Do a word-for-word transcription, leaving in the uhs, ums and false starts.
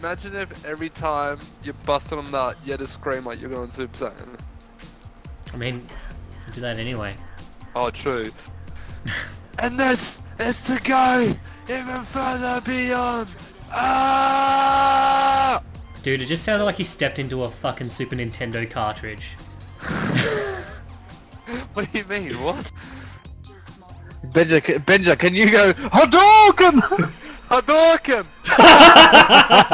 imagine if every time you busted on that, you had to scream like you're going Super Saiyan. I mean, I do that anyway. Oh, true. And this is to go even further beyond. Ah! Dude, it just sounded like you stepped into a fucking Super Nintendo cartridge. What do you mean? What? Benja, Benja, can you go Hadouken? Hadouken!